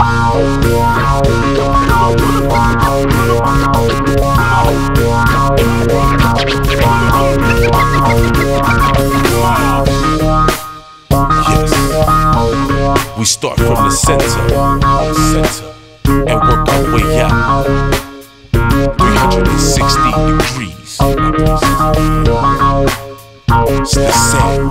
We start from the center and work our way out. 360 degrees. It's the same.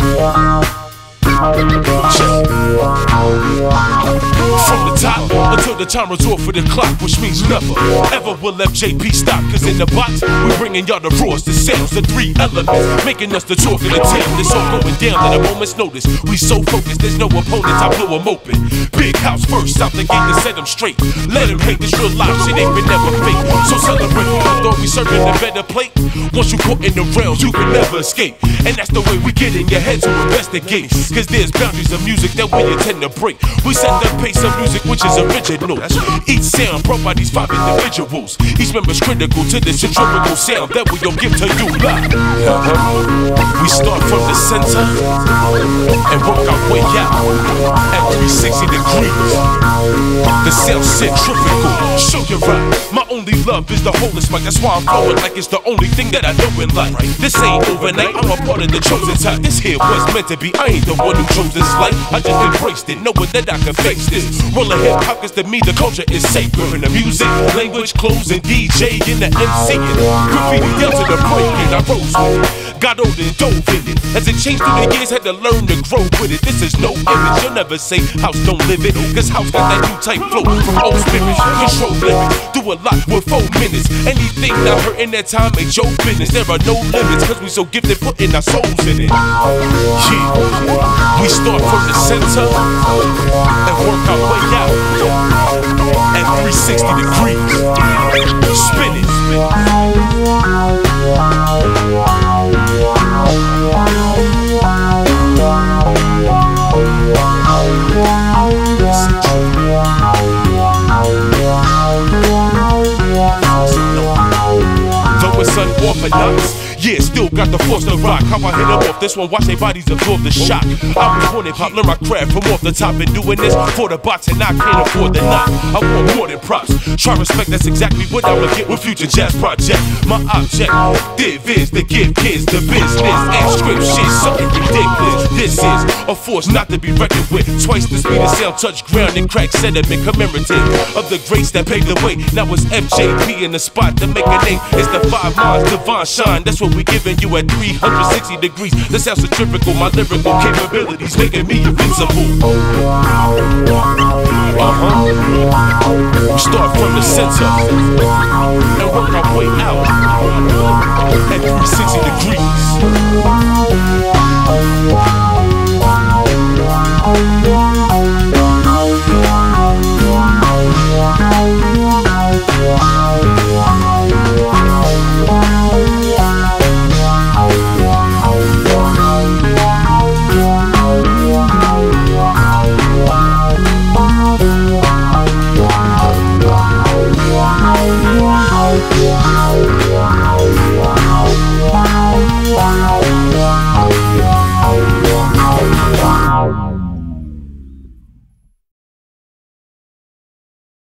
From the top until the time is off for the clock, which means never ever will FJP stop. Cause in the box, we bringing y'all the raws, the sounds, the three elements, making us the talk of the town. It's all going down at a moment's notice. We so focused, there's no opponents, I blow them open. Big house first, out the gate to set them straight. Let them hate this real life shit ain't been never fake. So celebrate, thought we serving a better plate. Once you caught in the realms, you can never escape. And that's the way we get in your head to investigate. Cause there's boundaries of music that we intend to break. We set the pace of music which is original. Each sound brought by these 5 individuals. Each member's critical to the centrifugal sound that we gon' give to you live. We start from the center and work our way out at 360 degrees. The sound centrifugal. Show you right. My only love is the wholeness mic. That's why I'm flowing like it's the only thing that I know in life. This ain't overnight, I'm a part of the chosen type. This here was meant to be, I ain't the one who chose this life. I just embraced it, knowing that I can face this. Roll a hip hop, cause to me the culture is sacred. In the music, language, clothes, and DJ, and the MC, and graffiti down to the break, and I rose with it. Got older and dove in it. As it changed through the years, had to learn to grow with it. This is no image, you'll never say house don't live it. Cause house got that new type flow from old spirits. Control limits, do a lot with 4 minutes. Anything not hurt in that time ain't your business. There are no limits, cause we so gifted putting our souls in it. Yeah, we start from the center and work our way out at 360 degrees. Spin it. Though it's unorthodox, yeah, still got the force to rock. How I hit them off this one, watch their bodies absorb the shock. I was born hip hop, learn my craft from off the top. And doing this for the box and I can't afford the knock. I want more than props, try respect, that's exactly what I would get with Future Jazz Project. My object, div is to give kids the business. And script shit, something ridiculous. This is a force not to be reckoned with. Twice the speed of sound, touch ground and crack sediment. Commemorative of the greats that paved the way. Now it's FJP in the spot to make a name. It's the 5 minds, divine shine. That's what we giving you at 360 degrees. The sound centrifugal, my lyrical capabilities making me invincible. We start from the center and work our way out at 360 degrees. Yeah.